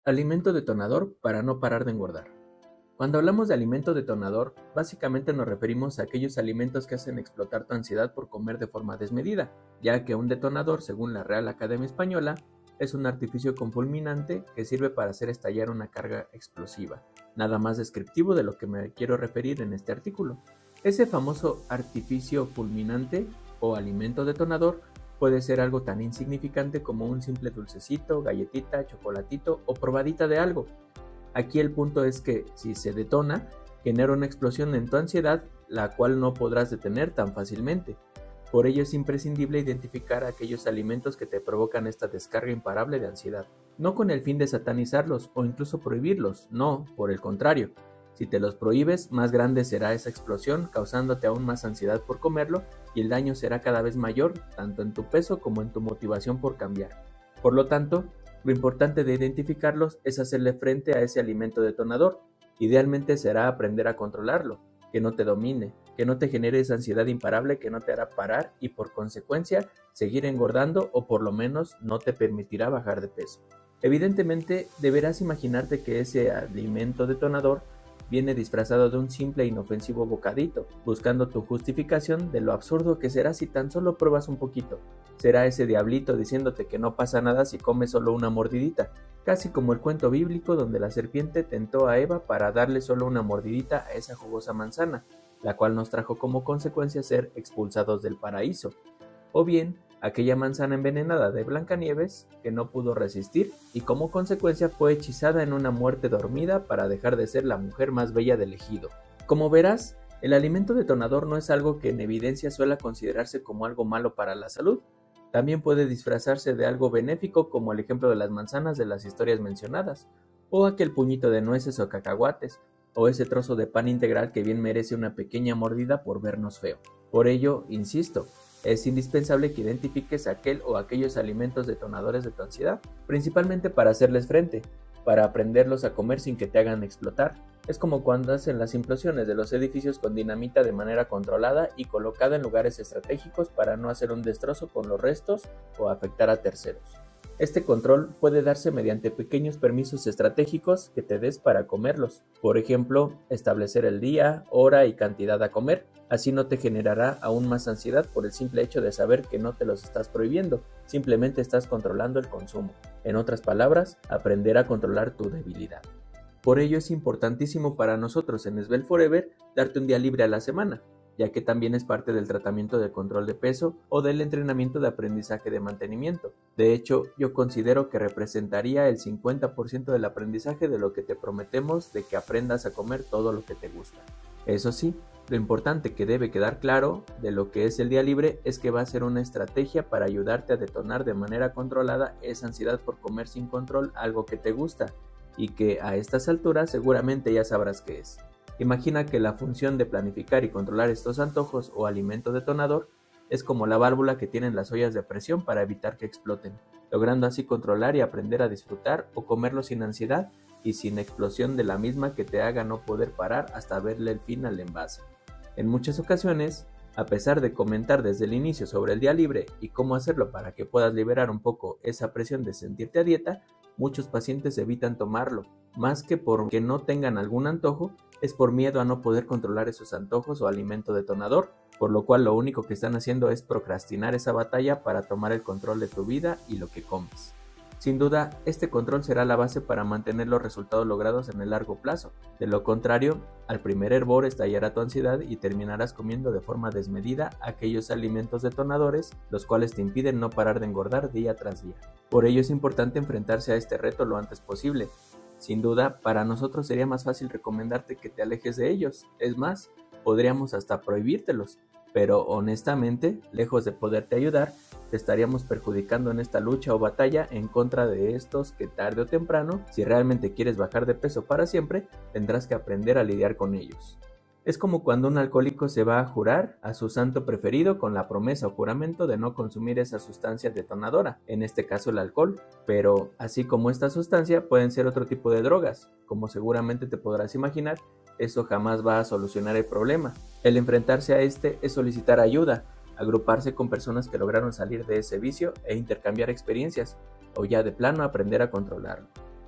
Alimento detonador para no parar de engordar. Cuando hablamos de alimento detonador, básicamente nos referimos a aquellos alimentos que hacen explotar tu ansiedad por comer de forma desmedida, ya que un detonador, según la Real Academia Española, es un artificio con fulminante que sirve para hacer estallar una carga explosiva. Nada más descriptivo de lo que me quiero referir en este artículo. Ese famoso artificio fulminante o alimento detonador puede ser algo tan insignificante como un simple dulcecito, galletita, chocolatito o probadita de algo. Aquí el punto es que si se detona, genera una explosión en tu ansiedad, la cual no podrás detener tan fácilmente. Por ello es imprescindible identificar aquellos alimentos que te provocan esta descarga imparable de ansiedad. No con el fin de satanizarlos o incluso prohibirlos, no, por el contrario. Si te los prohíbes, más grande será esa explosión, causándote aún más ansiedad por comerlo, y el daño será cada vez mayor, tanto en tu peso como en tu motivación por cambiar. Por lo tanto, lo importante de identificarlos es hacerle frente a ese alimento detonador. Idealmente será aprender a controlarlo, que no te domine, que no te genere esa ansiedad imparable que no te hará parar y por consecuencia seguir engordando o por lo menos no te permitirá bajar de peso. Evidentemente, deberás imaginarte que ese alimento detonador viene disfrazado de un simple e inofensivo bocadito, buscando tu justificación de lo absurdo que será si tan solo pruebas un poquito. Será ese diablito diciéndote que no pasa nada si comes solo una mordidita, casi como el cuento bíblico donde la serpiente tentó a Eva para darle solo una mordidita a esa jugosa manzana, la cual nos trajo como consecuencia ser expulsados del paraíso. O bien, aquella manzana envenenada de Blancanieves que no pudo resistir y como consecuencia fue hechizada en una muerte dormida para dejar de ser la mujer más bella del ejido. Como verás, el alimento detonador no es algo que en evidencia suele considerarse como algo malo para la salud. También puede disfrazarse de algo benéfico como el ejemplo de las manzanas de las historias mencionadas, o aquel puñito de nueces o cacahuates, o ese trozo de pan integral que bien merece una pequeña mordida por vernos feo. Por ello, insisto, es indispensable que identifiques aquel o aquellos alimentos detonadores de tu ansiedad, principalmente para hacerles frente, para aprenderlos a comer sin que te hagan explotar. Es como cuando hacen las implosiones de los edificios con dinamita de manera controlada y colocada en lugares estratégicos para no hacer un destrozo con los restos o afectar a terceros. Este control puede darse mediante pequeños permisos estratégicos que te des para comerlos. Por ejemplo, establecer el día, hora y cantidad a comer. Así no te generará aún más ansiedad por el simple hecho de saber que no te los estás prohibiendo, simplemente estás controlando el consumo. En otras palabras, aprender a controlar tu debilidad. Por ello es importantísimo para nosotros en Svelte Forever darte un día libre a la semana, ya que también es parte del tratamiento de control de peso o del entrenamiento de aprendizaje de mantenimiento. De hecho, yo considero que representaría el 50% del aprendizaje de lo que te prometemos de que aprendas a comer todo lo que te gusta. Eso sí, lo importante que debe quedar claro de lo que es el día libre es que va a ser una estrategia para ayudarte a detonar de manera controlada esa ansiedad por comer sin control algo que te gusta y que a estas alturas seguramente ya sabrás qué es. Imagina que la función de planificar y controlar estos antojos o alimento detonador es como la válvula que tienen las ollas de presión para evitar que exploten, logrando así controlar y aprender a disfrutar o comerlo sin ansiedad y sin explosión de la misma que te haga no poder parar hasta verle el fin al envase. En muchas ocasiones, a pesar de comentar desde el inicio sobre el día libre y cómo hacerlo para que puedas liberar un poco esa presión de sentirte a dieta, muchos pacientes evitan tomarlo, más que porque no tengan algún antojo, es por miedo a no poder controlar esos antojos o alimento detonador, por lo cual lo único que están haciendo es procrastinar esa batalla para tomar el control de tu vida y lo que comes. Sin duda, este control será la base para mantener los resultados logrados en el largo plazo. De lo contrario, al primer hervor estallará tu ansiedad y terminarás comiendo de forma desmedida aquellos alimentos detonadores, los cuales te impiden no parar de engordar día tras día. Por ello es importante enfrentarse a este reto lo antes posible. Sin duda, para nosotros sería más fácil recomendarte que te alejes de ellos. Es más, podríamos hasta prohibírtelos. Pero honestamente, lejos de poderte ayudar, te estaríamos perjudicando en esta lucha o batalla en contra de estos que tarde o temprano, si realmente quieres bajar de peso para siempre, tendrás que aprender a lidiar con ellos. Es como cuando un alcohólico se va a jurar a su santo preferido con la promesa o juramento de no consumir esa sustancia detonadora, en este caso el alcohol, pero así como esta sustancia pueden ser otro tipo de drogas, como seguramente te podrás imaginar, eso jamás va a solucionar el problema. El enfrentarse a este es solicitar ayuda, agruparse con personas que lograron salir de ese vicio e intercambiar experiencias, o ya de plano aprender a controlarlo.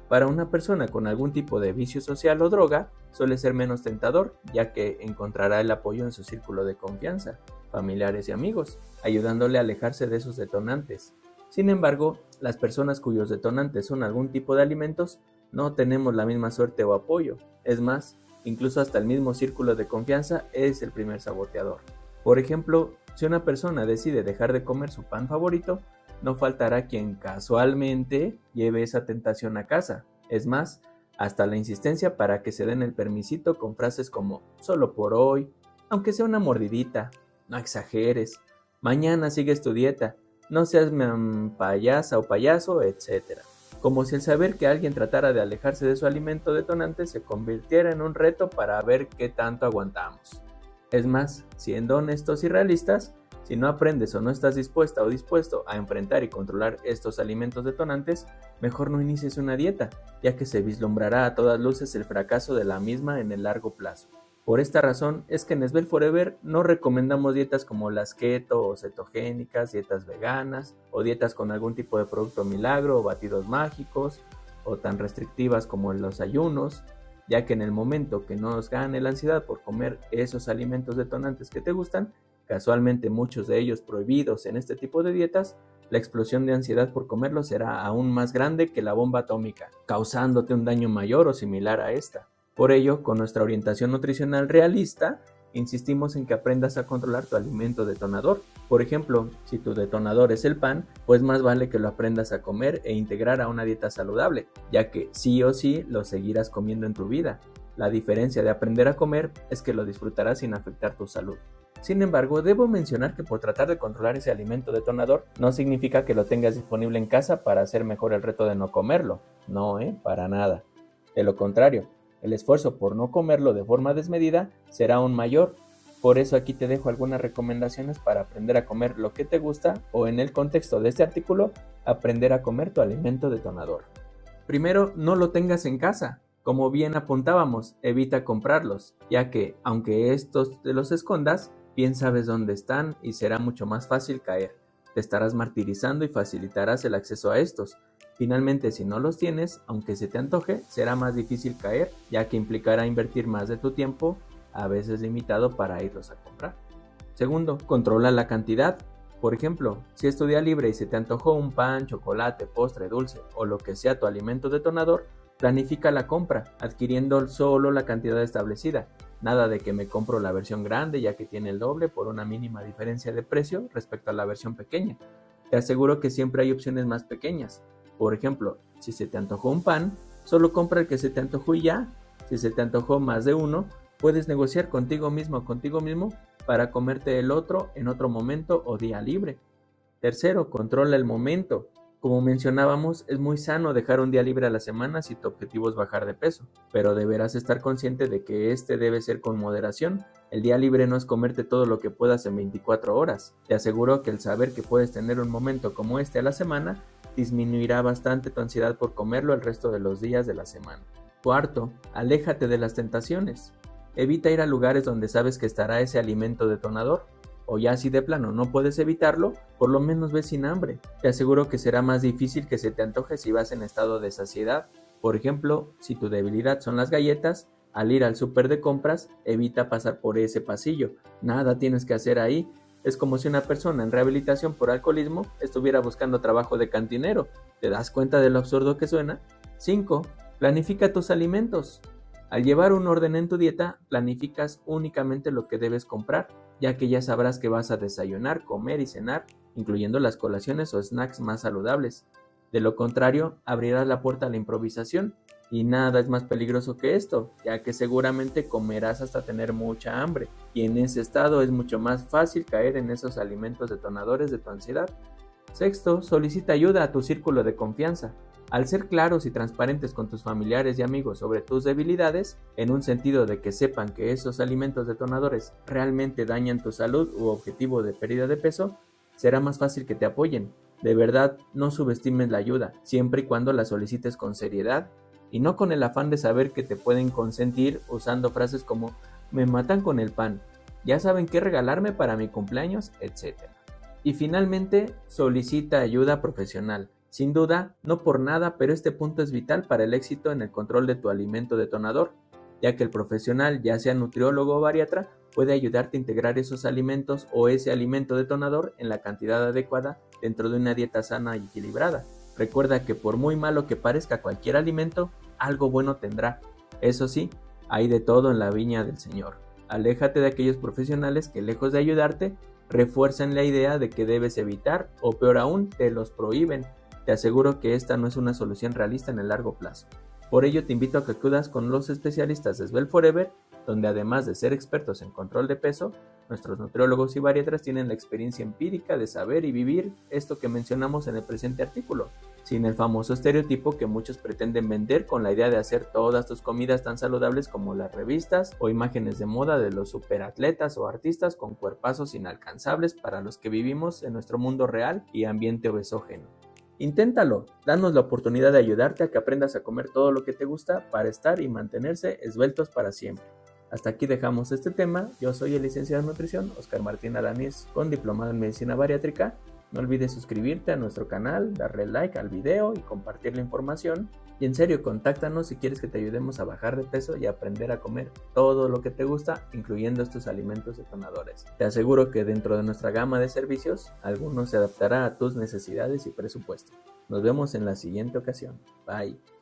Para una persona con algún tipo de vicio social o droga, suele ser menos tentador, ya que encontrará el apoyo en su círculo de confianza, familiares y amigos, ayudándole a alejarse de esos detonantes. Sin embargo, las personas cuyos detonantes son algún tipo de alimentos, no tenemos la misma suerte o apoyo. Es más, incluso hasta el mismo círculo de confianza es el primer saboteador. Por ejemplo, si una persona decide dejar de comer su pan favorito, no faltará quien casualmente lleve esa tentación a casa. Es más, hasta la insistencia para que se den el permisito con frases como solo por hoy, aunque sea una mordidita, no exageres, mañana sigues tu dieta, no seas payasa o payaso, etc. Como si el saber que alguien tratara de alejarse de su alimento detonante se convirtiera en un reto para ver qué tanto aguantamos. Es más, siendo honestos y realistas, si no aprendes o no estás dispuesta o dispuesto a enfrentar y controlar estos alimentos detonantes, mejor no inicies una dieta, ya que se vislumbrará a todas luces el fracaso de la misma en el largo plazo. Por esta razón es que en Svelte Forever no recomendamos dietas como las keto o cetogénicas, dietas veganas o dietas con algún tipo de producto milagro o batidos mágicos o tan restrictivas como los ayunos, ya que en el momento que nos gane la ansiedad por comer esos alimentos detonantes que te gustan, casualmente muchos de ellos prohibidos en este tipo de dietas, la explosión de ansiedad por comerlos será aún más grande que la bomba atómica, causándote un daño mayor o similar a esta. Por ello, con nuestra orientación nutricional realista, insistimos en que aprendas a controlar tu alimento detonador. Por ejemplo, si tu detonador es el pan, pues más vale que lo aprendas a comer e integrar a una dieta saludable, ya que sí o sí lo seguirás comiendo en tu vida. La diferencia de aprender a comer es que lo disfrutarás sin afectar tu salud. Sin embargo, debo mencionar que por tratar de controlar ese alimento detonador no significa que lo tengas disponible en casa para hacer mejor el reto de no comerlo. No, para nada. De lo contrario, el esfuerzo por no comerlo de forma desmedida será aún mayor. Por eso aquí te dejo algunas recomendaciones para aprender a comer lo que te gusta o, en el contexto de este artículo, aprender a comer tu alimento detonador. Primero, no lo tengas en casa. Como bien apuntábamos, evita comprarlos, ya que, aunque estos te los escondas, bien sabes dónde están y será mucho más fácil caer. Te estarás martirizando y facilitarás el acceso a estos. Finalmente, si no los tienes, aunque se te antoje, será más difícil caer, ya que implicará invertir más de tu tiempo, a veces limitado, para irlos a comprar. Segundo, controla la cantidad. Por ejemplo, si es tu día libre y se te antojó un pan, chocolate, postre, dulce o lo que sea tu alimento detonador, planifica la compra, adquiriendo solo la cantidad establecida. Nada de que me compro la versión grande ya que tiene el doble por una mínima diferencia de precio respecto a la versión pequeña. Te aseguro que siempre hay opciones más pequeñas. Por ejemplo, si se te antojó un pan, solo compra el que se te antojó y ya. Si se te antojó más de uno, puedes negociar contigo mismo o contigo mismo para comerte el otro en otro momento o día libre. Tercero, controla el momento. Como mencionábamos, es muy sano dejar un día libre a la semana si tu objetivo es bajar de peso, pero deberás estar consciente de que este debe ser con moderación. El día libre no es comerte todo lo que puedas en 24 horas. Te aseguro que el saber que puedes tener un momento como este a la semana disminuirá bastante tu ansiedad por comerlo el resto de los días de la semana. Cuarto, aléjate de las tentaciones. Evita ir a lugares donde sabes que estará ese alimento detonador. O ya si de plano no puedes evitarlo, por lo menos ve sin hambre. Te aseguro que será más difícil que se te antoje si vas en estado de saciedad. Por ejemplo, si tu debilidad son las galletas, al ir al súper de compras, evita pasar por ese pasillo. Nada tienes que hacer ahí. Es como si una persona en rehabilitación por alcoholismo estuviera buscando trabajo de cantinero. ¿Te das cuenta de lo absurdo que suena? 5. Planifica tus alimentos. Al llevar un orden en tu dieta, planificas únicamente lo que debes comprar, ya que ya sabrás que vas a desayunar, comer y cenar, incluyendo las colaciones o snacks más saludables. De lo contrario, abrirás la puerta a la improvisación, y nada es más peligroso que esto, ya que seguramente comerás hasta tener mucha hambre, y en ese estado es mucho más fácil caer en esos alimentos detonadores de tu ansiedad. Sexto, solicita ayuda a tu círculo de confianza. Al ser claros y transparentes con tus familiares y amigos sobre tus debilidades, en un sentido de que sepan que esos alimentos detonadores realmente dañan tu salud u objetivo de pérdida de peso, será más fácil que te apoyen. De verdad, no subestimes la ayuda, siempre y cuando la solicites con seriedad y no con el afán de saber que te pueden consentir usando frases como "me matan con el pan", "ya saben qué regalarme para mi cumpleaños", etc. Y finalmente, solicita ayuda profesional. Sin duda, no por nada, pero este punto es vital para el éxito en el control de tu alimento detonador, ya que el profesional, ya sea nutriólogo o bariatra, puede ayudarte a integrar esos alimentos o ese alimento detonador en la cantidad adecuada dentro de una dieta sana y equilibrada. Recuerda que por muy malo que parezca cualquier alimento, algo bueno tendrá. Eso sí, hay de todo en la viña del Señor. Aléjate de aquellos profesionales que, lejos de ayudarte, refuerzan la idea de que debes evitar o, peor aún, te los prohíben. Te aseguro que esta no es una solución realista en el largo plazo. Por ello te invito a que acudas con los especialistas de Svelte Forever, donde además de ser expertos en control de peso, nuestros nutriólogos y bariatras tienen la experiencia empírica de saber y vivir esto que mencionamos en el presente artículo, sin el famoso estereotipo que muchos pretenden vender con la idea de hacer todas tus comidas tan saludables como las revistas o imágenes de moda de los superatletas o artistas con cuerpazos inalcanzables para los que vivimos en nuestro mundo real y ambiente obesógeno. Inténtalo, danos la oportunidad de ayudarte a que aprendas a comer todo lo que te gusta para estar y mantenerse esbeltos para siempre. Hasta aquí dejamos este tema. Yo soy el licenciado en nutrición, Oscar Martín Alanís, con diplomado en medicina bariátrica. No olvides suscribirte a nuestro canal, darle like al video y compartir la información. Y en serio, contáctanos si quieres que te ayudemos a bajar de peso y aprender a comer todo lo que te gusta, incluyendo estos alimentos detonadores. Te aseguro que dentro de nuestra gama de servicios, alguno se adaptará a tus necesidades y presupuesto. Nos vemos en la siguiente ocasión. Bye.